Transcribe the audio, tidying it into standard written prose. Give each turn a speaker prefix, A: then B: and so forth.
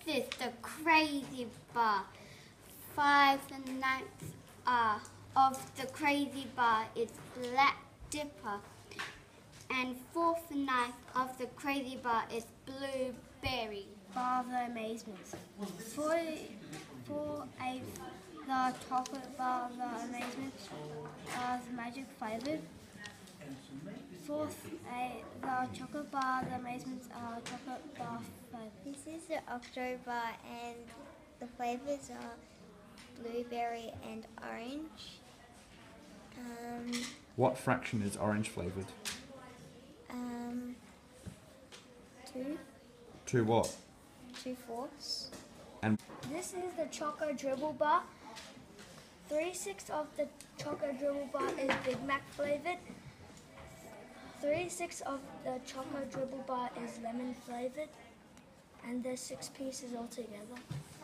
A: This the Crazy Bar. 5/9 of the Crazy Bar is Black Dipper, and 4/9 of the Crazy Bar is Blueberry.
B: Bar of the Amazements. 4/8 the Chocolate Bar of the Amazements is magic flavored. 4/8 the Chocolate Bar of the Amazements are chocolate bar flavored.
C: This is the Octo Bar and the flavors are blueberry and orange.
D: What fraction is orange flavoured?
C: 2
D: To what?
C: 2/4.
D: And
B: This is the Choco Dribble Bar. 3/6 of the Choco Dribble Bar is Big Mac flavored. 3/6 of the Choco Dribble Bar is lemon flavored. And there's 6 pieces altogether.